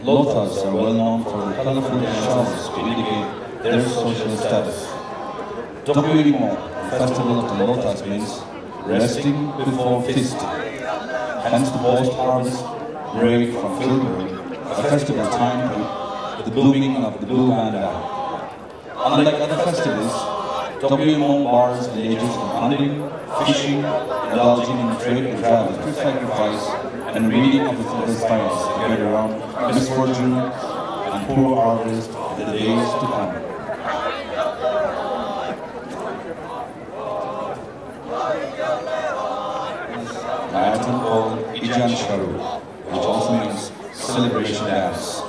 Lothas are well known for the colorful shells to indicate their social status. Kohima, the festival of the Lothas, means resting before feasting. Hence the post-harvest break from filtering, a festival timed with the blooming of the blue vanda. Unlike other festivals, Kohima bars the ages of hunting, fishing, indulging in trade and travel through sacrifice and reading of the Philistines together around misfortune and poor harvest in the days to come. Latin called Ijan Sharu, which also means celebration dance.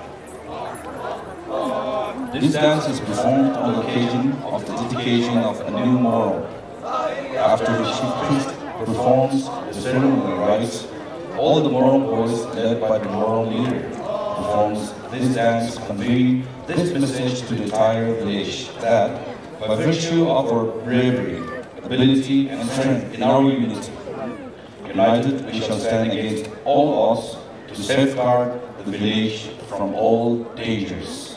This dance is performed on the occasion of the dedication of a new morung. After the chief priest performs the ceremonial rites, all the morung boys, led by the morung leader, performs this dance, conveying this message to the entire village that, by virtue of our bravery, ability, and strength in our unity, united we shall stand against all odds to safeguard the village from all dangers.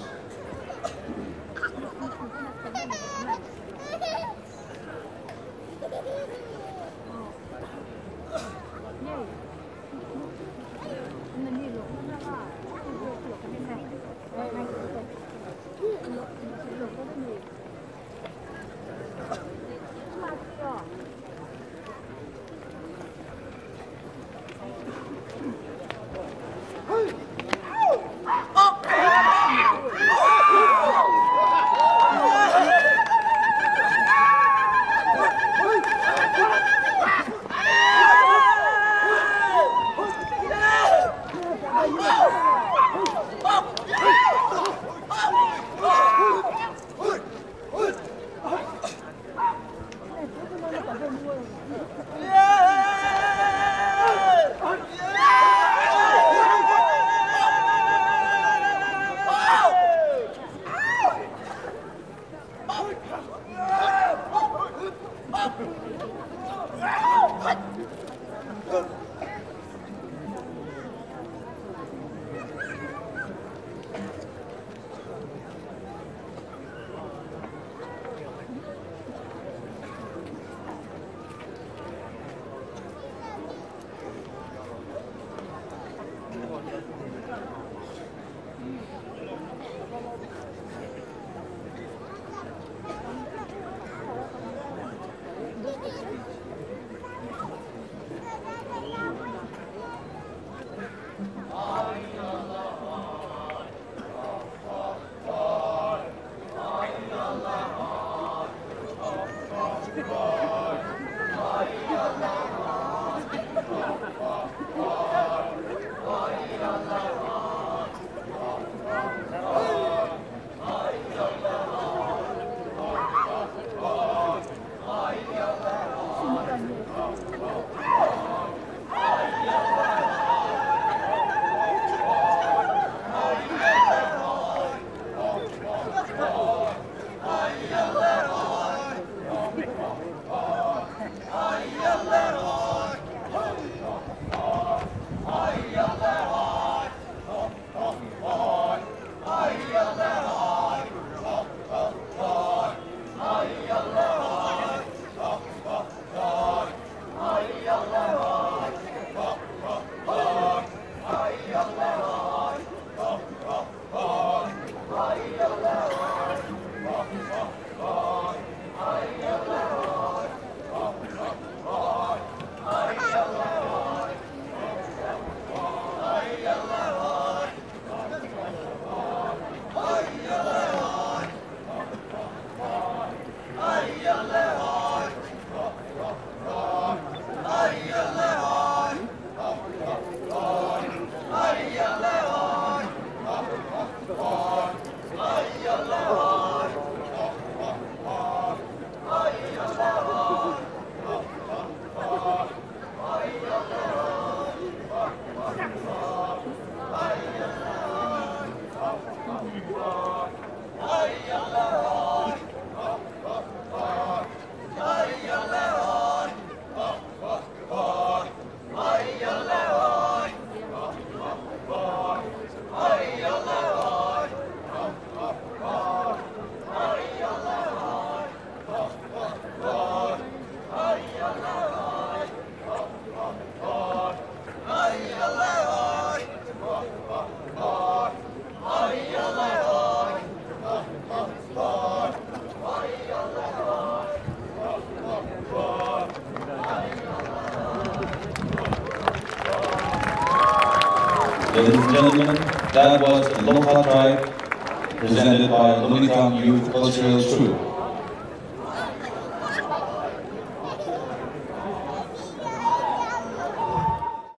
Ladies and gentlemen, that was the Lotha tribe, presented by Dominican Youth Cultural Troupe.